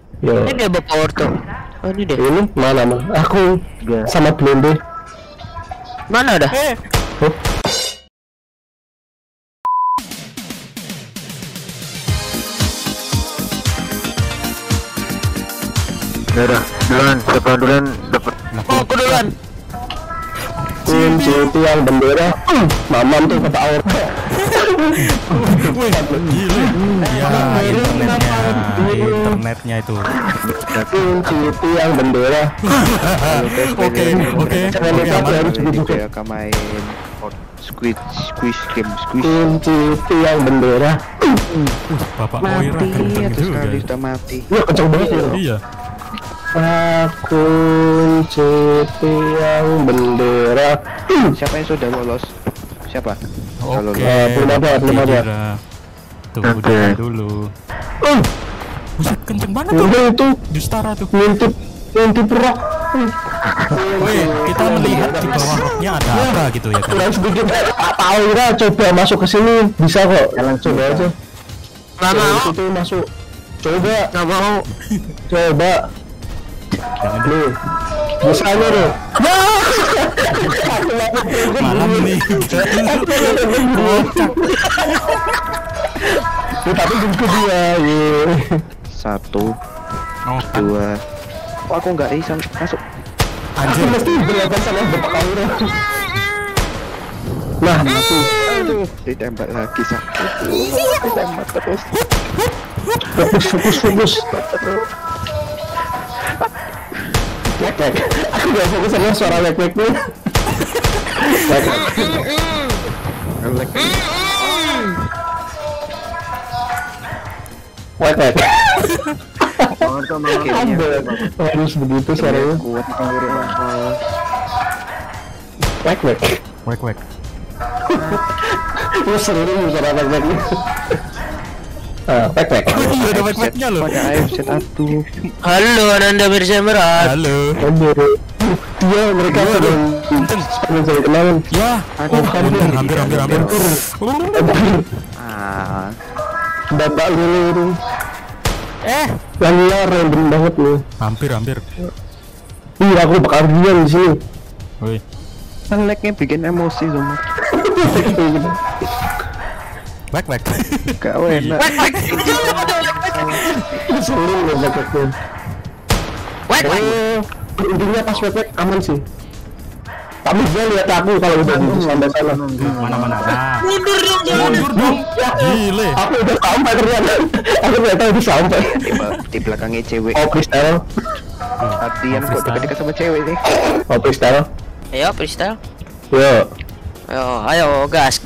Yo. Ini dia bapak orto. Oh ini deh. Ini mana mah? Aku sama Blende. Mana ada? Oh. Udah, duluan, siapa duluan dapat. Oh, aku duluan. Kunci tiang bendera. Mamam tuh kata air. Internetnya itu. Kunci tiang bendera. Oke. Kayak main squid game. Kunci tiang bendera. Bapak Moira kenceng juga. Sudah mati. Ya kenceng banget ya. Iya. Kunci tiang bendera. Siapa yang sudah lolos? Siapa? Oke. Belum ada. Tunggu dulu. Buset, kenceng banget tuh. Itu Justara tuh. ngintip rock. Wih, kita melihat di bawah roknya ada apa gitu ya kan? Kurang sedikit. Tahu nggak? Coba masuk ke sini, bisa kok. Coba aja. Nggak mau. Itu masuk. Coba. Nggak mau. Coba. Jangan Nih. Bisanya nih. malam ini. Kocak. Tapi jemput dia. Satu, Oh, kan. dua. Kok aku nggak bisa masuk? Aku mesti berlapan sama bapak kamu. Nah, masuk. Aduh, ditembak lagi sakit. Ditembak terus. Fokus. Wek. Aku gak fokus sama suara wek nih. Wek. Harus begitu suaranya. Kuat Wek. Lu seru suara wek nih. Wek. Iya, ada wek-weknya loh. Pada AFZ aduh. Halo, Ananda Mirza Merat. Halo. Dia mereka sedang saya kenalan. Ya, hampir. Ah, Bapak lu yang liar random banget nih. Hampir. Iya, aku bakal diam di sini. Woi. kan lag-nya bikin emosi semua. Wek. Gak enak. Sulit loh wek-weknya. Intinya pas wek aman sih. Tapi dia lihat aku kalau udah di sampai sana. Mana? Nah. Mundur dong. Gile. Aku udah sampai ternyata. Aku ternyata udah sampai. Di belakangnya cewek. Oh, freestyle. Hatian kok dekat-dekat sama cewek nih. Oh, freestyle. Ayo, freestyle. Yo. Ayo, gas.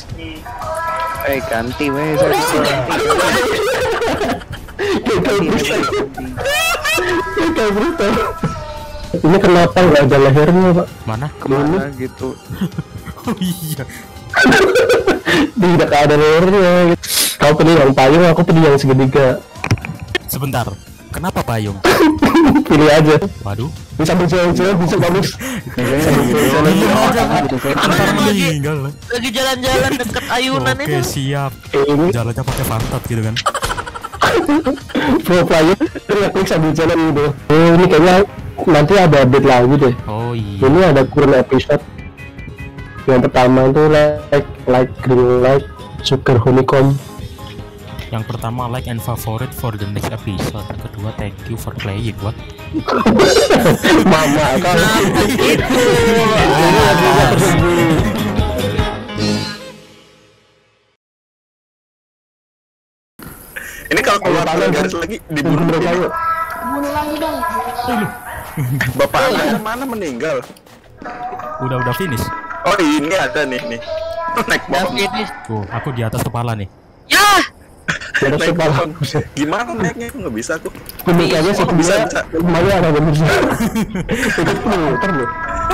Ganti weh. Kayak brutal. Ini kenapa nggak ada lehernya, Pak? Mana? Kemana gitu? Oh iya. Tidak ada lehernya. Kau pilih yang payung, aku pilih yang segitiga. Sebentar. Kenapa payung? Pilih aja. Waduh. Bisa berjalan-jalan, bisa bagus. Ntar meninggal. Lagi jalan-jalan deket ayunan Oke, itu. siap. Ini Jalannya pakai pantat gitu kan. pro player terus sambil jalan gitu. Oh, ini kayaknya nanti ada update lagi deh. Oh iya. Ini ada kurun episode. Yang pertama itu like green light sugar honeycomb. Yang pertama like and favorite for the next episode. Yang kedua thank you for playing. What? Mama kalau Itu. Ini kalau keluar garis lagi dibunuh mereka yuk. Bunuh lagi dong. Bapak Anda mana meninggal? Udah finish. Oh ini ada nih. Naik pohon. Tuh, aku di atas kepala nih. Ya. Ada Naik kepala. pohon. Gimana naiknya? Aku nggak bisa aku. Pembukaannya sih bisa. Kemarin ada bener. Ikut muter loh.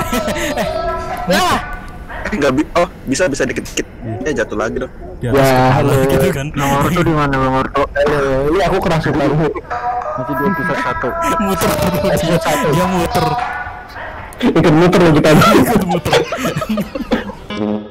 Nggak oh bisa dikit-dikit. Ya jatuh lagi dong. Di atas Ya, kepala halo. gitu kan. Nomor tuh di mana nomor tuh? Ini aku kerasukan. Masih 21. Muter terus. Dia muter. Ikut muter loh kita. Muter.